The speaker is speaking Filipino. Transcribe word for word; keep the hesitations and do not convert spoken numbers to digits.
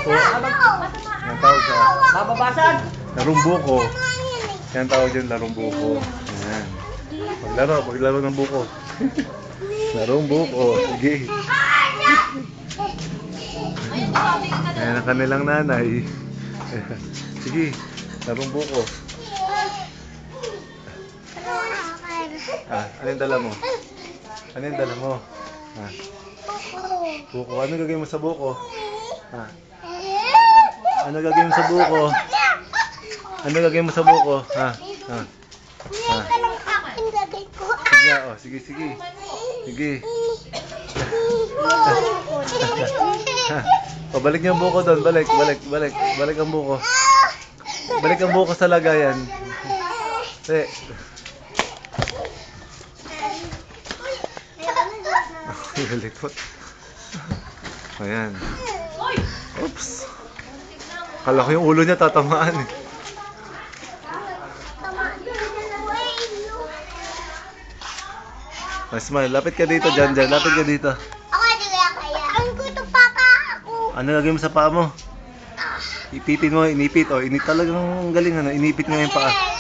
buko. Yan tawag sa Mababasan! larong buko. Yan tawag dyan, larong buko. Yan. Maglaro, maglaro ng buko. Larong buko. Sige. Ayan ang kanilang nanay. Sige, larong buko. Ah, ano yung dala mo? Ano yung dala mo? Ah. Buko. Ano gagawin mo sa buko? Ah. Ano gagawin mo sa buko? Ano gagawin mo sa buko? Ha? Ha? Ha? Sige, oh, sige, sige. Sige. O, balik niyo ang buko doon. Balik, balik, balik. Balik ang buko. Balik ang buko sa lagayan. Eh. Lilipot. Ayan. Oops. Kala ko yung ulo niya tatamaan eh. Oh, smile, lapit ka dito, Jan Jan. Lapit ka dito. Ako hindi kaya kaya. Ang gusto papa ako. Ano gagawin mo sa paa mo? Ipitin mo, inipit. Oh, ini talagang galing ano, inipit mo yung paa.